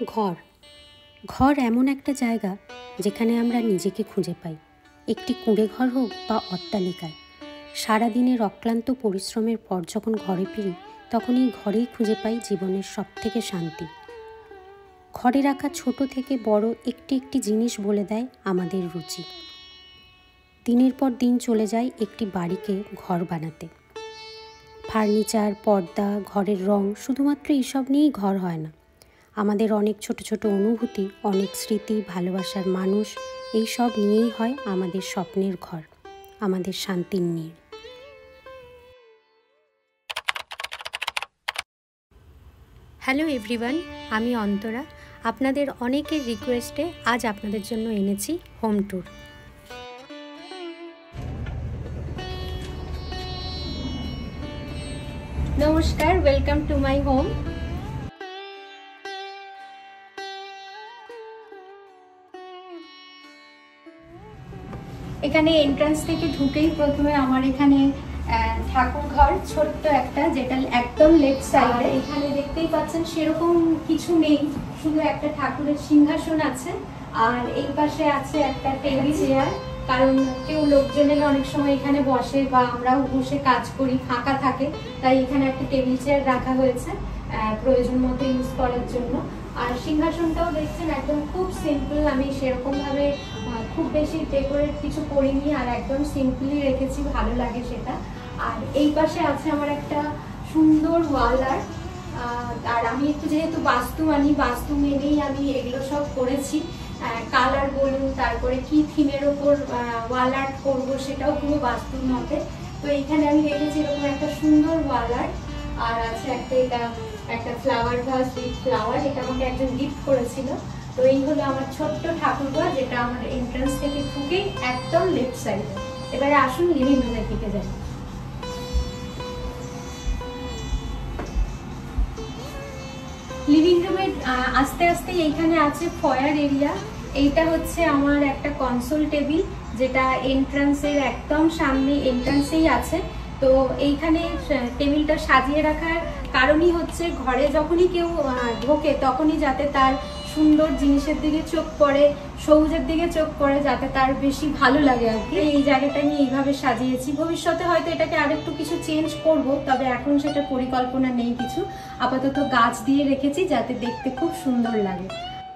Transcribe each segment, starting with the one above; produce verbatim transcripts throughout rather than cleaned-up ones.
ঘর ঘর এমন একটা জায়গা যেখানে আমরা নিজেকে খুঁজে পাই। একটি কুঁড়ে ঘর হোক বা অট্টালিকায়, সারাদিনের অক্লান্ত পরিশ্রমের পর যখন ঘরে ফিরি তখন এই ঘরেই খুঁজে পাই জীবনের সব থেকে শান্তি। ঘরে রাখা ছোট থেকে বড় একটি একটি জিনিস বলে দেয় আমাদের রুচি। দিনের পর দিন চলে যায় একটি বাড়িকে ঘর বানাতে। ফার্নিচার, পর্দা, ঘরের রং, শুধুমাত্র এইসব নিয়েই ঘর হয় না। আমাদের অনেক ছোট ছোট অনুভূতি, অনেক স্মৃতি, ভালোবাসার মানুষ, এই সব নিয়েই হয় আমাদের স্বপ্নের ঘর, আমাদের শান্তির নীড়। হ্যালো এভরিওয়ান, আমি অন্তরা। আপনাদের অনেকের রিকোয়েস্টে আজ আপনাদের জন্য এনেছি হোম ট্যুর। নমস্কার, ওয়েলকাম টু মাই হোম। এখানে এন্ট্রান্স থেকে ঢুকেই প্রথমে আমার এখানে ঠাকুর ঘর, ছোট্ট একটা, যেটা একদম লেফট সাইডে। এখানে দেখতেই পাচ্ছেন সেরকম কিছু নেই, শুধু একটা ঠাকুরের সিংহাসন আছে, আর এই পাশে আছে একটা টেবিল চেয়ার, কারণ কেউ লোকজন এলে অনেক সময় এখানে বসে বা আমরাও বসে কাজ করি, ফাঁকা থাকে, তাই এখানে একটা টেবিল চেয়ার রাখা হয়েছে প্রয়োজন মতো ইউজ করার জন্য। আর সিংহাসনটাও দেখছেন একদম খুব সিম্পল, আমি সেরকম ভাবে খুব বেশি ডেকোরেট কিছু করিনি, আর একদম সিম্পলি রেখেছি, ভালো লাগে সেটা। আর এই পাশে আছে আমার একটা সুন্দর ওয়াল আর্ট, আর আমি একটু যেহেতু বাস্তু মানি, বাস্তু মেনেই আমি এগুলো সব করেছি। কালার বলুন, তারপরে কি থিমের ওপর ওয়াল আর্ট করবো সেটাও পুরো বাস্তুর মতে। তো এইখানে আমি রেখেছি এরকম একটা সুন্দর ওয়াল আর্ট। আর আছে একটা, এটা একটা ফ্লাওয়ার ভাস উইথ ফ্লাওয়ার, এটা আমাকে একজন গিফট করেছিল। তো এই হলো আমার ছোট্ট ঠাকুরঘর, যেটা আমার এন্ট্রান্স থেকে ঢুকেই একদম লেফট সাইডে। এবারে আসুন লিভিং রুমের দিকে যাই। লিভিং রুমের আস্তে আস্তে এইখানে আছে ফয়ার এরিয়া। এইটা হচ্ছে আমার একটা কনসোল টেবিল, যেটা এন্ট্রান্সের একদম সামনে এন্ট্রান্সেই আছে। তো এইখানে টেবিলটা সাজিয়ে রাখার কারণই হচ্ছে ঘরে যখনই কেউ ঢোকে তখনই যাতে তার সুন্দর জিনিসের দিকে চোখ পড়ে, সবুজের দিকে চোখ পড়ে, যাতে তার বেশি ভালো লাগে আর কি। এই জায়গাটা আমি এইভাবে সাজিয়েছি। ভবিষ্যতে হয়তো এটাকে আরেকটু কিছু চেঞ্জ করব, তবে এখন সেটা পরিকল্পনা নেই কিছু। আপাতত গাছ দিয়ে রেখেছি যাতে দেখতে খুব সুন্দর লাগে।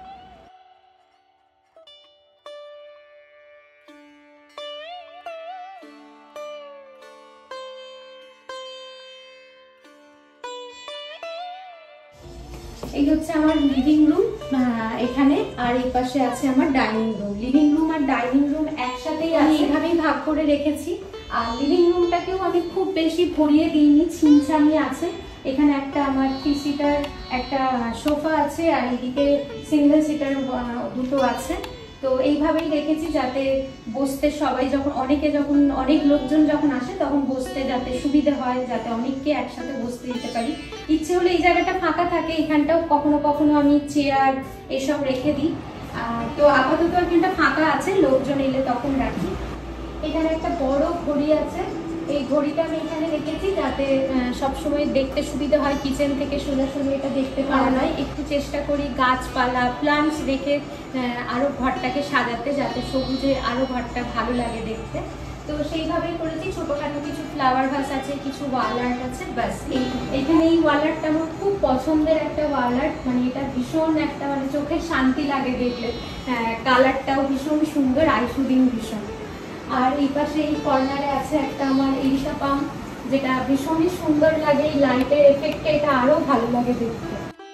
এই হচ্ছে আমার লিভিং রুম এখানে, আর এই পাশে আছে আমার ডাইনিং রুম। লিভিং রুম আর ডাইনিং রুম একসাথেই আমি এইভাবেই ভাগ করে রেখেছি। আর লিভিং রুমটাকেও আমি খুব বেশি ভরিয়ে দিইনি, ছিমছামি আছে। এখানে একটা আমার থ্রি সিটার একটা সোফা আছে, আর এদিকে সিঙ্গেল সিটার দুটো আছে। তো এইভাবেই রেখেছি যাতে বসতে সবাই যখন অনেকে যখন অনেক লোকজন যখন আসে তখন বসতে যাতে সুবিধা হয়, যাতে অনেককে একসাথে বসতে দিতে পারি। ইচ্ছে হলে এই জায়গাটা ফাঁকা থাকে, এখানটাও কখনো কখনো আমি চেয়ার এসব রেখে দিই। তো আপাতত এখানটা ফাঁকা আছে, লোকজন এলে তখন রাখি। এখানে একটা বড় ঘড়ি আছে, এই ঘড়িটা আমি এখানে রেখেছি যাতে সবসময় দেখতে সুবিধা হয়, কিচেন থেকে সোজাসুজি এটা দেখতে পাওয়া নয়। একটু চেষ্টা করি গাছপালা, প্লান্টস রেখে আরো ঘরটাকে সাজাতে, যাতে সবুজে আরো ঘরটা ভালো লাগে দেখতে। তো সেইভাবেই করেছি। ছোটখাটো কিছু ফ্লাওয়ার ভাস আছে, কিছু ওয়াল আর্ট আছে, ব্যাস এই এখানে এই ওয়াল আর্টটা আমার খুব পছন্দের একটা ওয়াল আর্ট, মানে এটা ভীষণ একটা মানে চোখে শান্তি লাগে দেখলে। কালারটাও ভীষণ সুন্দর, আইশুদিন ভীষণ। আর এই পাশে এই কর্নারে আছে একটা আমার ইরিশা পাম, যেটা ভীষণই সুন্দর লাগে, এই লাইটের এফেক্টে এটা আরো ভালো লাগে দেখতে।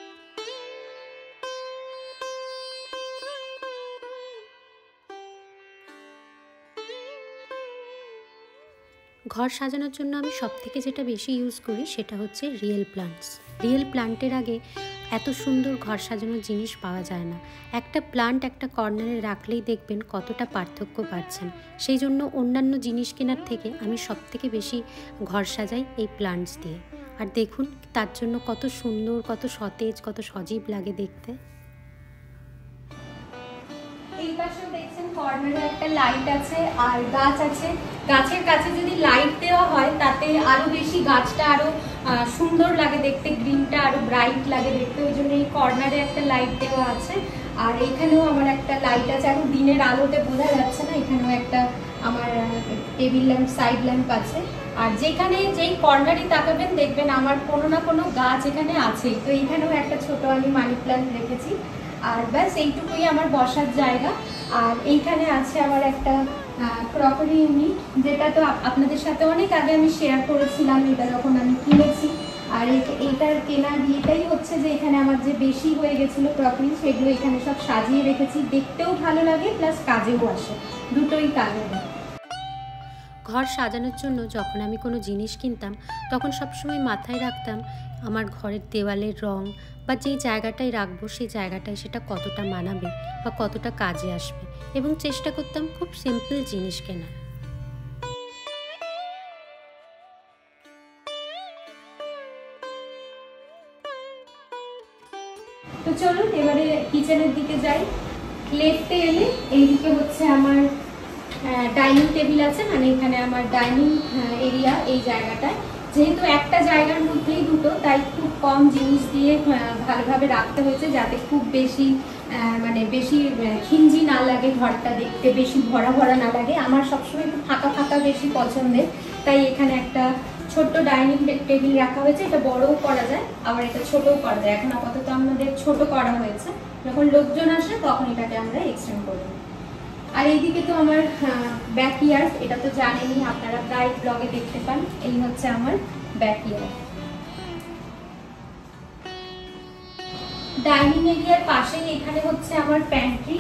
ঘর সাজানোর জন্য আমি সব থেকে যেটা বেশি ইউজ করি সেটা হচ্ছে রিয়েল প্লান্টস। রিয়েল প্লান্টের আগে এত সুন্দর ঘর সাজানোর জিনিস পাওয়া যায় না। একটা প্লান্ট একটা কর্নারে রাখলেই দেখবেন কতটা পার্থক্য পাচ্ছেন। সেই জন্য অন্যান্য জিনিস কেনার থেকে আমি সব থেকে বেশি ঘর সাজাই এই প্লান্টস দিয়ে। আর দেখুন তার জন্য কত সুন্দর, কত সতেজ, কত সজীব লাগে দেখতে। এই পাশে দেখছেন কর্নারে একটা লাইট আছে আর গাছ আছে। গাছের কাছে যদি লাইট দেওয়া হয় তাতে আরো বেশি গাছটা আরো সুন্দর লাগে দেখতে, গ্রিনটা আরো ব্রাইট লাগে দেখতে, ওই জন্য এই কর্নারে একটা লাইট দেওয়া আছে। আর এইখানেও আমার একটা লাইট আছে, এখন দিনের আলোতে বোঝা যাচ্ছে না, এখানেও একটা আমার টেবিল ল্যাম্প, সাইড ল্যাম্প আছে। আর যেখানে যেই কর্নারই তাকাবেন দেখবেন আমার কোনো না কোনো গাছ এখানে আছেই। তো এইখানেও একটা ছোট আমি মানি প্ল্যান্ট রেখেছি। আর ব্যাস এইটুকুই আমার বসার জায়গা। আর এইখানে আছে আমার একটা ক্রকারি ইউনিট, যেটা তো আপনাদের সাথে অনেক আগে আমি শেয়ার করেছিলাম, এটা যখন আমি কিনেছি। আর এইটার কেনার ইয়েটাই হচ্ছে যে এখানে আমার যে বেশি হয়ে গেছিলো ক্রকারি, সেগুলো এখানে সব সাজিয়ে রেখেছি, দেখতেও ভালো লাগে প্লাস কাজেও আসে, দুটোই কাজে দেয়। ঘর সাজানোর জন্য যখন আমি কোনো জিনিস কিনতাম তখন সবসময় মাথায় রাখতাম আমার ঘরের দেওয়ালের রং বা যেই জায়গাটায় রাখবো সেই জায়গাটায় সেটা কতটা মানাবে বা কতটা কাজে আসবে, এবং চেষ্টা করতাম খুব সিম্পল জিনিস কেনার। তো চলুন এবারে কিচেনের দিকে যাই। লেফটে এলে এইদিকে হচ্ছে আমার ডাইনিং টেবিল আছে, মানে এখানে আমার ডাইনিং এরিয়া। এই জায়গাটায় যেহেতু একটা জায়গার মধ্যেই দুটো, তাই খুব কম জিনিস দিয়ে ভালোভাবে রাখতে হয়েছে, যাতে খুব বেশি মানে বেশি খিঞ্জি না লাগে, ঘরটা দেখতে বেশি ভরা ভরা না লাগে। আমার সবসময় একটু ফাঁকা ফাঁকা বেশি পছন্দের, তাই এখানে একটা ছোট্ট ডাইনিং টেবিল রাখা হয়েছে। এটা বড়ও করা যায়, আবার এটা ছোটও করা যায়। এখন আপাতত আমাদের ছোট করা হয়েছে, যখন লোকজন আসে তখন এটাকে আমরা এক্সটেন্ড করব। আর এইদিকে তো আমার ব্যাকইয়ার্ড, এটা তো জানেনই আপনারা, প্রায় ব্লগে দেখতে পান। এই হচ্ছে আমার ব্যাকইয়ার্ড। ডাইনিং এরিয়ার পাশেই এখানে হচ্ছে আমার প্যান্ট্রি।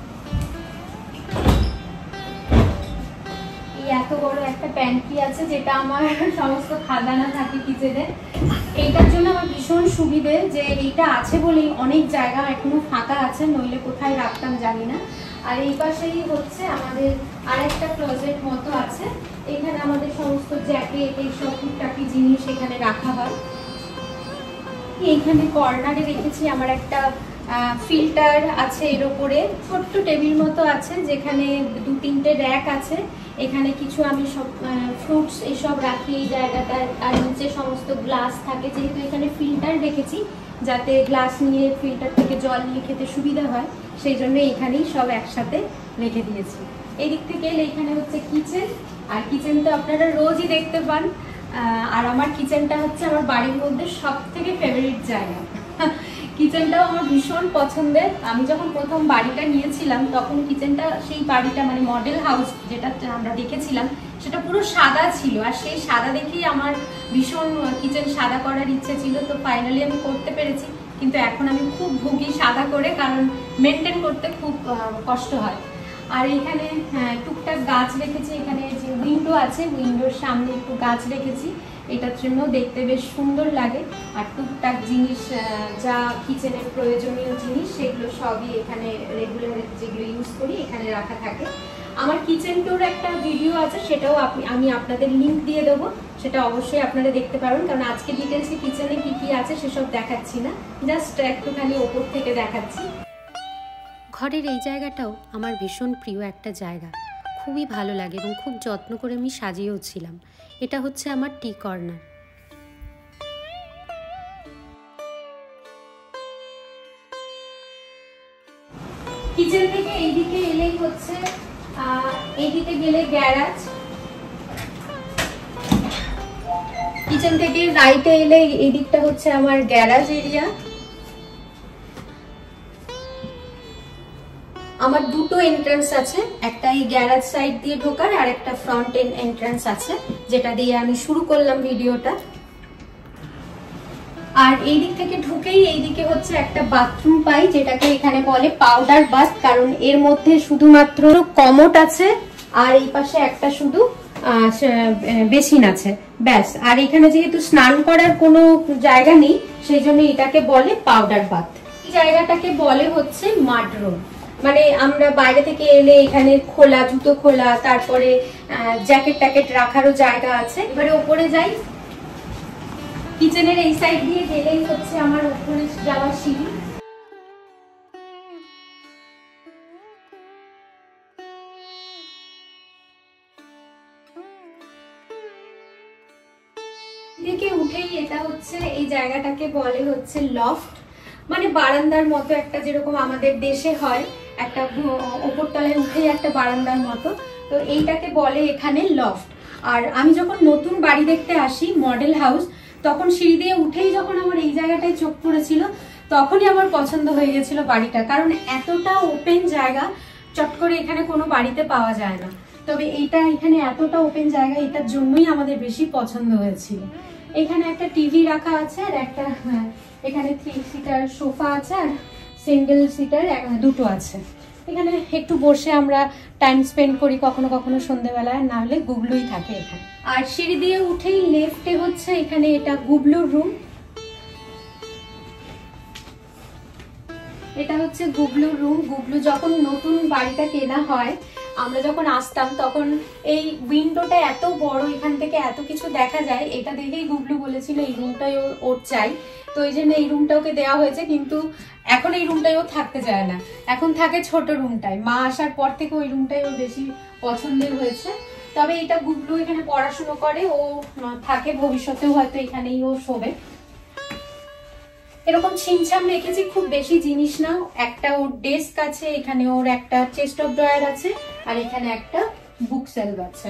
এই এত বড় একটা প্যান্ট্রি আছে, যেটা আমার সমস্ত খাজানা থাকে কিচেনে। এইটার জন্য আমার ভীষণ সুবিধে যে এইটা আছে বলেই অনেক জায়গা এখনো ফাঁকা আছে, নইলে কোথায় রাখতাম জানি না। আর এই পাশেই হচ্ছে আমাদের আরেকটা ক্লোজেট মতো আছে, এখানে আমাদের সমস্ত জ্যাকেট এইসব টুকটাকি জিনিস এখানে রাখা হয়। এইখানে কর্নারে রেখেছি আমার একটা ফিল্টার আছে, এর উপরে ছোট্ট টেবিল মতো আছে, যেখানে দু তিনটে র্যাক আছে। এখানে কিছু আমি সব ফ্রুটস এসব রাখি এই জায়গাটায়। আর নিচে সমস্ত গ্লাস থাকে, যেহেতু এখানে ফিল্টার রেখেছি যাতে গ্লাস নিয়ে ফিল্টার থেকে জল নিয়ে খেতে সুবিধা হয়, সেই জন্য এখানেই সব একসাথে রেখে দিয়েছি। এই দিক থেকে এলে এখানে হচ্ছে কিচেন। আর কিচেন তো আপনারা রোজই দেখতে পান। আর আমার কিচেনটা হচ্ছে আমার বাড়ির মধ্যে সব থেকে ফেভারিট জায়গা। কিচেনটাও আমার ভীষণ পছন্দের। আমি যখন প্রথম বাড়িটা নিয়েছিলাম তখন কিচেনটা, সেই বাড়িটা মানে মডেল হাউস যেটা আমরা দেখেছিলাম, সেটা পুরো সাদা ছিল। আর সেই সাদা দেখেই আমার ভীষণ কিচেন সাদা করার ইচ্ছে ছিল। তো ফাইনালি আমি করতে পেরেছি, কিন্তু এখন আমি খুব ভুগি সাদা করে, কারণ মেনটেন করতে খুব কষ্ট হয়। আর এখানে টুকটাক গাছ রেখেছি, এখানে যে উইন্ডো আছে উইন্ডোর সামনে একটু গাছ রেখেছি, এটার জন্য দেখতে বেশ সুন্দর লাগে। আর টুকটাক জিনিস যা কিচেনের প্রয়োজনীয় জিনিস সেগুলো সবই এখানে রেগুলার যেগুলো ইউজ করি এখানে রাখা থাকে। আমার কিচেন ট্যুর একটা ভিডিও আছে, সেটাও আপনি আমি আপনাদের লিঙ্ক দিয়ে দেবো, সেটা অবশ্যই আপনারা দেখতে পারবেন। কারণ আজকে ডিটেলসে কিচেনে কি কি আছে সেসব দেখাচ্ছি না, জাস্ট একটুখানি ওপর থেকে দেখাচ্ছি। ঘরের এই জায়গাটাও আমার ভীষণ প্রিয় একটা জায়গা, খুবই ভালো লাগে এবং খুব যত্ন করে আমি সাজিয়েও ছিলাম। এটা হচ্ছে আমার টি কর্নার। কিচেন থেকে এইদিকে এলেই হচ্ছে এইদিকে গেলে গ্যারাজ। কিচেন থেকে রাইটে এলে এই দিকটা হচ্ছে আমার গ্যারাজ এরিয়া। আমার দুটো এন্ট্রান্স আছে, একটা এই গ্যারাজ সাইড দিয়ে ঢোকার, আর একটা ফ্রন্ট এন্ড এন্ট্রান্স আছে, যেটা দিয়ে আমি শুরু করলাম ভিডিওটা। আর এই দিক থেকে ঢুকেই এইদিকে হচ্ছে একটা বাথরুম পাই, যেটাকে এখানে বলে পাউডার বাথ, কারণ এর মধ্যে শুধুমাত্র কমোড আছে আর এই পাশে একটা শুধু বেসিন আছে, ব্যাস। আর এখানে যেহেতু স্নান করার কোনো জায়গা নেই, সেই জন্য এটাকে বলে পাউডার বাথ। এই জায়গাটাকে বলে হচ্ছে মাডরুম, মানে আমরা বাইরে থেকে এলে এখানে খোলা জুতো খোলা, তারপরে জ্যাকেট ট্যাকেট রাখারও জায়গা আছে। এবারে উপরে যাই। কিচেনের এই সাইড দিয়ে গেলেই হচ্ছে আমার উপরে যাওয়ার সিঁড়ি। দিকে উঠেই এটা হচ্ছে এই জায়গাটাকে বলে হচ্ছে লফট, মানে বারান্দার মতো একটা, যেরকম আমাদের দেশে হয় একটা ওপরতলায় উঠে একটা বারান্দার মতো, তো এইটাকে বলে এখানে লফট। আর আমি যখন নতুন বাড়ি দেখতে আসি মডেল হাউস, তখন সিঁড়ি দিয়ে উঠেই যখন আমার এই জায়গাটায় চোখ পড়েছিল, তখনই আমার পছন্দ হয়ে গেছিল বাড়িটা, কারণ এতটা ওপেন জায়গা চট করে এখানে কোনো বাড়িতে পাওয়া যায় না। তবে এইটা এখানে এতটা ওপেন জায়গা, এটার জন্যই আমাদের বেশি পছন্দ হয়েছিল। এখানে একটা টিভি রাখা আছে, আর একটা এখানে থ্রি সিটার সোফা আছে, আর সিঙ্গেল সিটার দুটো আছে। এখানে একটু বসে আমরা টাইম স্পেন্ড করি কখনো কখনো সন্ধ্যেবেলায়, না হলে গুগলুই থাকে এখানে। আর সিঁড়ি দিয়ে উঠেই লেফটে হচ্ছে এখানে এটা গুগলুর রুম। এটা হচ্ছে গুগলুর রুম। গুগলু যখন নতুন বাড়িটা কেনা হয়, আমরা যখন আসতাম তখন এই উইন্ডোটা এত বড়, এখান থেকে এত কিছু দেখা যায়, এটা দেখেই গুগলু বলেছিল এই রুমটাই ওর ওর চাই, তো এই জন্য এই রুমটা ওকে দেওয়া হয়েছে। কিন্তু এখন এই রুমটাই ও থাকতে চায় না, এখন থাকে ছোট রুমটাই। মা আসার পর থেকে ওই রুমটাই ওর বেশি পছন্দের হয়েছে। তবে এটা গুগলু এখানে পড়াশুনো করে, ও থাকে, ভবিষ্যতেও হয়তো এখানেই ও শোবে। এরকম ছিমছাম রেখেছি, খুব বেশি জিনিস না। একটা ওর ডেস্ক আছে, এখানে ওর একটা চেস্ট অফ ড্রয়ার আছে, আর এখানে একটা বুক সেলফ আছে।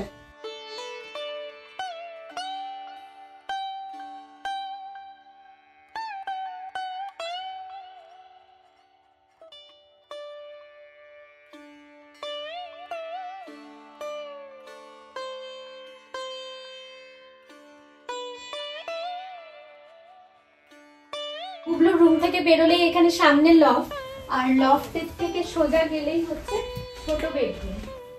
গুগলুর রুম থেকে বেরোলেই এখানে সামনে লফট, আর লফটের থেকে সোজা গেলেই হচ্ছে ছোট বেডরুম।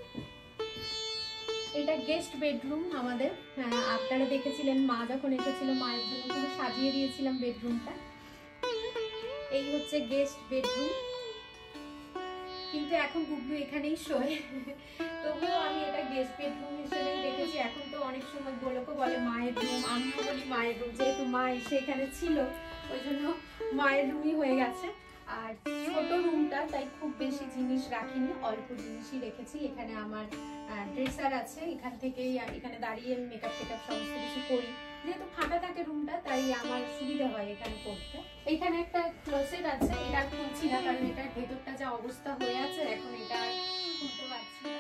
এটা গেস্ট বেডরুম আমাদের। হ্যাঁ, আপনারা দেখেছিলেন মা যখন এসেছিল, মায়ের জন্য পুরো সাজিয়ে দিয়েছিলাম বেডরুমটা। এই হচ্ছে গেস্ট বেডরুম, কিন্তু এখন গুগলু এখানেই শোয়, তবুও আমি এটা গেস্ট বেডরুম হিসেবেই দেখেছি। এখন তো অনেক সময় গোলকও বলে মায়ের রুম, আমিও বলি মায়ের রুম, যেহেতু মা এসে এখানে ছিল ওই জন্য মায়ের রুমই হয়ে গেছে। আর ছোট রুমটা, তাই খুব বেশি জিনিস রাখিনি, অল্প জিনিসই রেখেছি। এখানে আমার ড্রেসার আছে, এখান থেকেই এখানে দাঁড়িয়ে মেকআপ টেকআপ সমস্ত কিছু করি, যেহেতু ফাঁকা থাকে রুমটা, তাই আমার সুবিধা হয় এখানে করতে। এখানে একটা ক্লোজেট আছে, এটা খুলছি না কারণ এটার ভেতরটা যা অবস্থা হয়ে আছে, এখন এটা খুলতে পারছি না।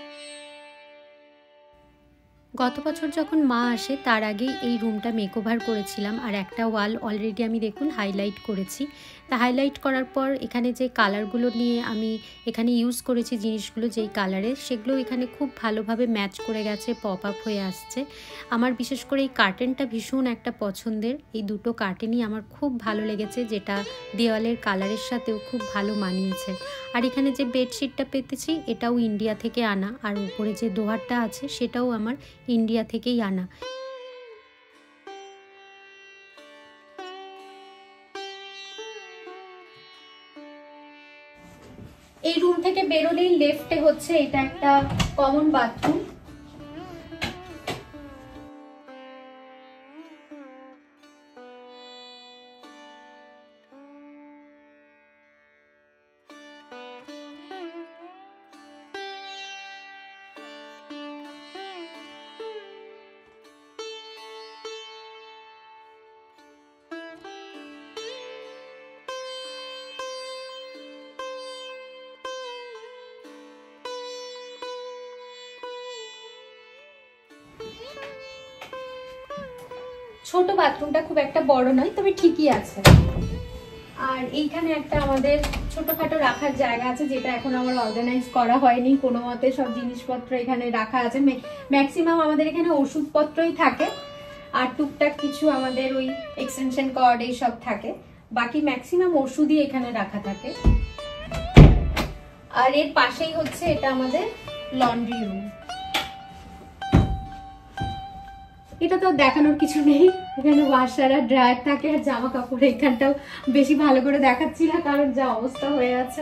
গত বছর যখন মা আসে তার আগেই এই রুমটা মেকওভার করেছিলাম, আর একটা ওয়াল অলরেডি আমি দেখুন হাইলাইট করেছি। তা হাইলাইট করার পর এখানে যে কালারগুলো নিয়ে আমি এখানে ইউজ করেছি জিনিসগুলো, যেই কালারের, সেগুলো এখানে খুব ভালোভাবে ম্যাচ করে গেছে, পপ আপ হয়ে আসছে। আমার বিশেষ করে এই কার্টেনটা ভীষণ একটা পছন্দের, এই দুটো কার্টেনই আমার খুব ভালো লেগেছে, যেটা দেওয়ালের কালারের সাথেও খুব ভালো মানিয়েছে। আর এখানে যে বেডশিটটা পেতেছি এটাও ইন্ডিয়া থেকে আনা, আর উপরে যে দোয়ারটা আছে সেটাও আমার ইন্ডিয়া থেকেই আনা। এই রুম থেকে বেরোলেই লেফটে হচ্ছে এটা একটা কমন বাথরুম। ছোট বাথরুমটা খুব একটা বড় নয়, তবে ঠিকই আছে। আর এইখানে একটা আমাদের ছোটখাটো রাখার জায়গা আছে, যেটা এখন আমার অর্গানাইজ করা হয়নি কোনো মতে। সব জিনিসপত্র এখানে রাখা আছে, ম্যাক্সিমাম আমাদের এখানে ওষুধপত্রই থাকে, আর টুকটাক কিছু আমাদের ওই এক্সটেনশন কর্ড এইসব থাকে, বাকি ম্যাক্সিমাম ওষুধই এখানে রাখা থাকে। আর এর পাশেই হচ্ছে এটা আমাদের লন্ড্রি রুম। এটা তো দেখানোর কিছু নেই, এখানে ওয়াশার আর ড্রায়ার থাকে, আর জামা কাপড় এখানটাও বেশি ভালো করে দেখাচ্ছি না কারণ যা অবস্থা হয়ে আছে।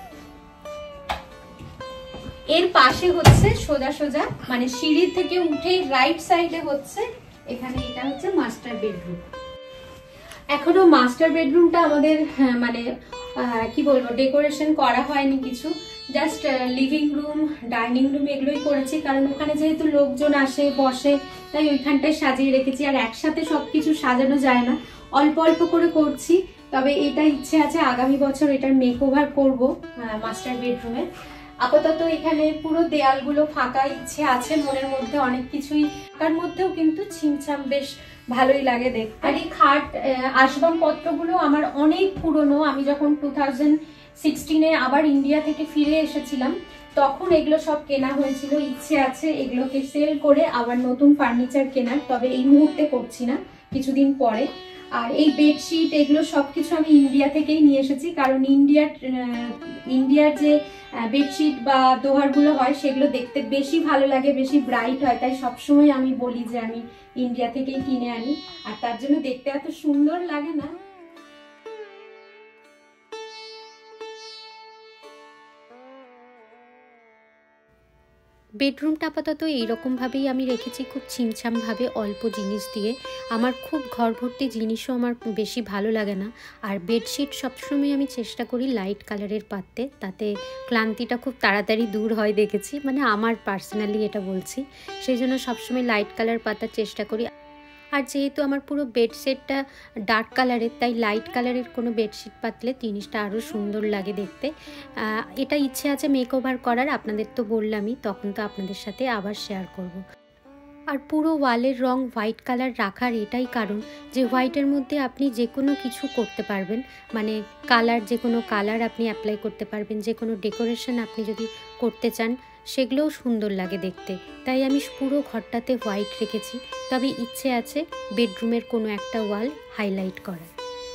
এর পাশে হচ্ছে সোজা সোজা, মানে সিঁড়ি থেকে উঠে রাইট সাইডে হচ্ছে এখানে, এটা হচ্ছে মাস্টার বেডরুম। এখনো মাস্টার বেডরুমটা আমাদের মানে কি বলবো, ডেকোরেশন করা হয়নি কিছু, just living room, dining room এগুলোই করেছি, কারণ ওখানে যেহেতু লোকজন আসে বসে, তাই ওইখানটায় সাজিয়ে রেখেছি। আর একসাথে সবকিছু সাজানো যায় না, অল্প অল্প করে করছি। তবে এটা ইচ্ছে আছে আগামী বছর এটার মেকওভার করব মাস্টার বেডরুমে। আপাতত এখানে পুরো দেয়ালগুলো ফাঁকা, ইচ্ছে আছে মনের মধ্যে অনেক কিছুই, তার মধ্যেও কিন্তু ছিমছাম বেশ ভালোই লাগে দেখতে। আর এই খাট আসবাবপত্রগুলো আমার অনেক পুরনো, আমি যখন টু থাউজেন্ড সিক্সটিনে আবার ইন্ডিয়া থেকে ফিরে এসেছিলাম তখন এগুলো সব কেনা হয়েছিল। ইচ্ছে আছে এগুলোকে সেল করে আবার নতুন ফার্নিচার কেনার, তবে এই মুহূর্তে করছি না, কিছুদিন পরে। আর এই বেডশিট এগুলো সবকিছু আমি ইন্ডিয়া থেকেই নিয়ে এসেছি, কারণ ইন্ডিয়ার ইন্ডিয়ার যে বেডশিট বা দোহারগুলো হয় সেগুলো দেখতে বেশি ভালো লাগে, বেশি ব্রাইট হয়, তাই সবসময় আমি বলি যে আমি ইন্ডিয়া থেকেই কিনে আনি, আর তার জন্য দেখতে এত সুন্দর লাগে না। বেডরুমটা আপাতত এইরকমভাবেই আমি রেখেছি, খুব ছিমছামভাবে অল্প জিনিস দিয়ে। আমার খুব ঘর ভর্তি জিনিসও আমার বেশি ভালো লাগে না। আর বেডশিট সবসময় আমি চেষ্টা করি লাইট কালারের পাততে, তাতে ক্লান্তিটা খুব তাড়াতাড়ি দূর হয় দেখেছি, মানে আমার পার্সোনালি এটা বলছি, সেই জন্য সবসময় লাইট কালার পাতার চেষ্টা করি। আর যেহেতু আমার পুরো বেডশিটটা ডার্ক কালারের, তাই লাইট কালারের কোনো বেডশিট পাতলে জিনিসটা আরও সুন্দর লাগে দেখতে। এটা ইচ্ছে আছে মেকওভার করার, আপনাদের তো বললামই, তখন তো আপনাদের সাথে আবার শেয়ার করব। আর পুরো ওয়ালের রং হোয়াইট কালার রাখার এটাই কারণ যে হোয়াইটের মধ্যে আপনি যে কোনো কিছু করতে পারবেন, মানে কালার, যে কোনো কালার আপনি অ্যাপ্লাই করতে পারবেন, যে কোনো ডেকোরেশন আপনি যদি করতে চান সেগুলোও সুন্দর লাগে দেখতে। তাই আমি পুরো ঘরটাতে হোয়াইট রেখেছি, তবে ইচ্ছে আছে বেডরুমের কোনো একটা ওয়াল হাইলাইট করার।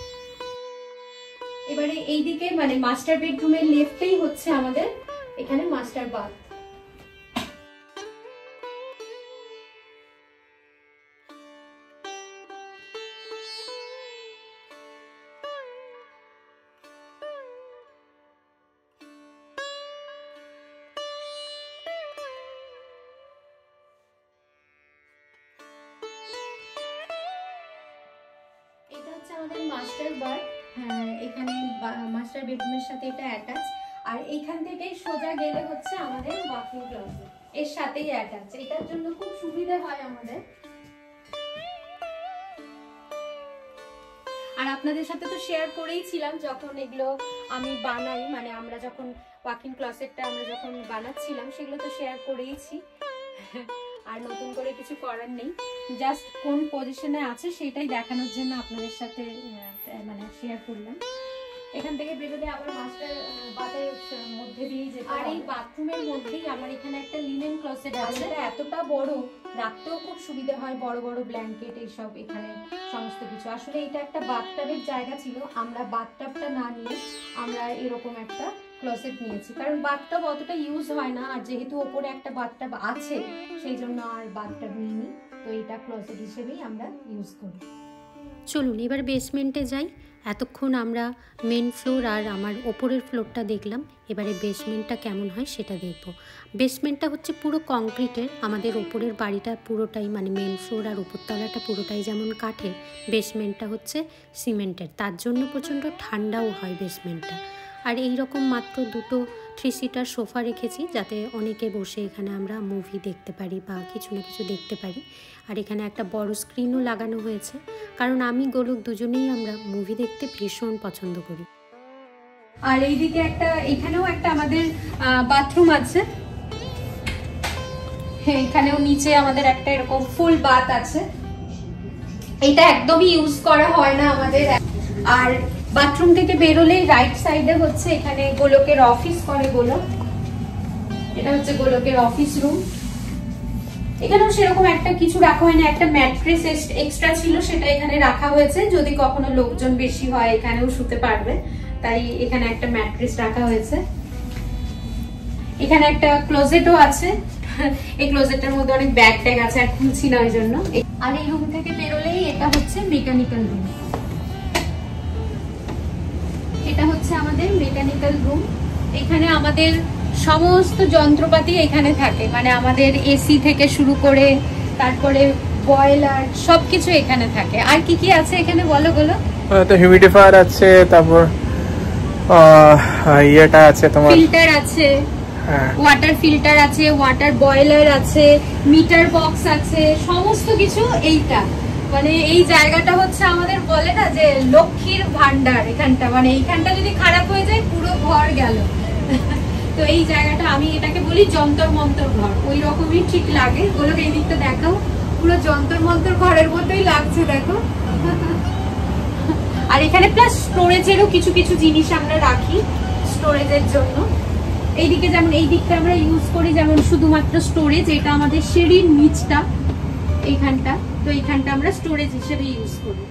এবারে এইদিকে মানে মাস্টার বেডরুমের লেফটেই হচ্ছে আমাদের এখানে মাস্টার বাথ। এটা হচ্ছে আমাদের মাস্টার বাথ, হ্যাঁ এখানে মাস্টার বেডরুমের সাথে এটা অ্যাটাচ। আর এইখান থেকেই সোজা গেলে হচ্ছে আমাদের বাথরুম ক্লোজেট, এর সাথেই অ্যাটাচ। এটার জন্য খুব সুবিধা হয় আমাদের। আর আপনাদের সাথে তো শেয়ার করেইছিলাম যখন এগুলো আমি বানাই, মানে আমরা যখন ওয়াকিং ক্লোজেটটা আমরা যখন বানাচ্ছিলাম সেগুলো তো শেয়ার করেইছি। আর নতুন করে কিছু করার নেই, জাস্ট কোন পজিশনে আছে সেটাই দেখানোর জন্য আপনাদের সাথে মানে শেয়ার করলাম। এখান থেকে বেরোলে আবার মাস্টার বাথের মধ্যে দিয়েই যেতে হবে। আর এই বাথরুমের মধ্যেই আমার এখানে একটা লিনেন ক্লোজেট আছে, এটা এতটা বড়, রাখতেও খুব সুবিধা হয়, বড় বড় ব্ল্যাঙ্কেট এইসব এখানে সমস্ত কিছু। আসলে এটা একটা বাথটাবের জায়গা ছিল, আমরা বাথটাবটা না নিয়ে আমরা এরকম একটা ক্লোজেট নিয়েছি, কারণ বাথটাব অতটা ইউজ হয় না, আর যেহেতু ওপরে একটা বাথটাব আছে সেই জন্য আর বাথটাব নিইনি, তো এটা ক্লোজেট হিসেবেই আমরা ইউজ করি। চলুন এবার বেসমেন্টে যাই। এতক্ষণ আমরা মেন ফ্লোর আর আমার ওপরের ফ্লোরটা দেখলাম, এবারে বেসমেন্টটা কেমন হয় সেটা দেখব। বেসমেন্টটা হচ্ছে পুরো কংক্রিটের, আমাদের ওপরের বাড়িটা পুরোটাই মানে মেন ফ্লোর আর উপরতলাটা পুরোটাই যেমন কাঠের, বেসমেন্টটা হচ্ছে সিমেন্টের, তার জন্য প্রচণ্ড ঠান্ডাও হয় বেসমেন্টটা। আর এই রকম মাত্র দুটো থ্রি সিটার সোফা রেখেছি, যাতে অনেকে বসে এখানে আমরা মুভি দেখতে পারি বা কিছু না কিছু দেখতে পারি। আর এখানে একটা বড় স্ক্রিনও লাগানো হয়েছে, কারণ আমি গোলক দুজনেই আমরা মুভি দেখতে ভীষণ পছন্দ করি। আর এইদিকে একটা, এখানেও একটা আমাদের বাথরুম আছে, হ্যাঁ এখানেও নিচে আমাদের একটা এরকম ফুল বাথ আছে, এটা একদমই ইউজ করা হয় না আমাদের। আর বাথরুম থেকে বেরোলেই রাইট সাইডে হচ্ছে এখানে গোলকের অফিস করে গোলক, এটা হচ্ছে গোলকের অফিস রুম। এখানেও সেরকম একটা কিছু রাখা হয় না, একটা ম্যাট্রেস এক্সট্রা ছিল সেটা এখানে রাখা হয়েছে, যদি কখনো লোকজন বেশি হয় এখানেও শুতে পারবে, তাই এখানে একটা ম্যাট্রেস রাখা হয়েছে। এখানে একটা ক্লোজেটও আছে, এই ক্লোজেটের মধ্যে অনেক ব্যাগ ট্যাগ আছে, আর খুলছি না ওই জন্য। আর এই রুম থেকে বেরোলেই এটা হচ্ছে মেকানিক্যাল রুম, এটা হচ্ছে আমাদের মেকানিক্যাল রুম। এখানে আমাদের সমস্ত যন্ত্রপাতি এখানে থাকে, মানে আমাদের এসি থেকে শুরু করে তারপরে বয়লার সবকিছু এখানে থাকে। আর কি কি আছে এখানে বলো বলো? তো হিউমিডিফায়ার আছে, তারপর ইয়েটা আছে, তোমার ফিল্টার আছে, ওয়াটার ফিল্টার আছে, ওয়াটার বয়লার আছে, মিটার বক্স আছে, সমস্ত কিছু এইটা মানে এই জায়গাটা হচ্ছে আমাদের বলে না যে লক্ষ্মীর ভান্ডার, এখানটা মানে এইখানটা যদি খারাপ হয়ে যায় পুরো ঘর গেল। তো এই জায়গাটা আমি এটাকে বলি যন্তর মন্তর ঘর, ওই রকমই ঠিক লাগে। ওগুলোকে এই দিকটা দেখাও, পুরো যন্তর মন্তর ঘরের মতোই লাগছে দেখো। আর এখানে প্লাস স্টোরেজেরও কিছু কিছু জিনিস আমরা রাখি স্টোরেজের জন্য। এইদিকে যেমন এই দিকটা আমরা ইউজ করি যেমন শুধুমাত্র স্টোরেজ, এটা আমাদের সিঁড়ির নিচটা এইখানটা, তো এইখানটা আমরা স্টোরেজ হিসেবে ইউজ করি।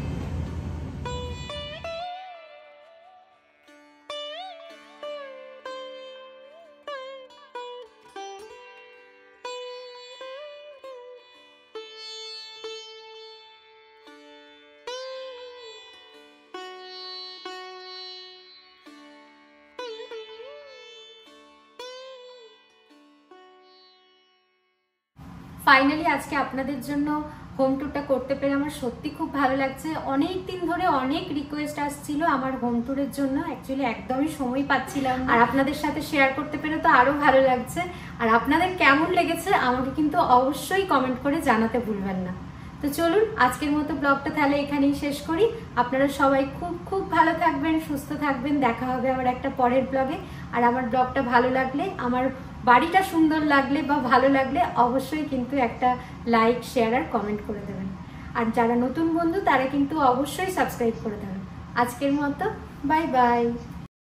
ফাইনালি আজকে আপনাদের জন্য হোম ট্যুরটা করতে পেরে আমার সত্যি খুব ভালো লাগছে। অনেক দিন ধরে অনেক রিকোয়েস্ট আসছিল আমার হোম ট্যুরের জন্য, অ্যাকচুয়ালি একদমই সময় পাচ্ছিলাম, আর আপনাদের সাথে শেয়ার করতে পেরে তো আরো ভালো লাগছে। আর আপনাদের কেমন লেগেছে আমাকে কিন্তু অবশ্যই কমেন্ট করে জানাতে ভুলবেন না। তো চলুন আজকের মতো ব্লগটা তাহলে এখানেই শেষ করি। আপনারা সবাই খুব খুব ভালো থাকবেন, সুস্থ থাকবেন। দেখা হবে আবার একটা পরের ব্লগে। আর আমার ব্লগটা ভালো লাগলে, আমার বাড়িটা সুন্দর লাগলে বা ভালো লাগলে অবশ্যই কিন্তু একটা লাইক, শেয়ার আর কমেন্ট করে দেবেন। আর যারা নতুন বন্ধু তারা কিন্তু অবশ্যই সাবস্ক্রাইব করে দেবেন। আজকের মতো বাই বাই।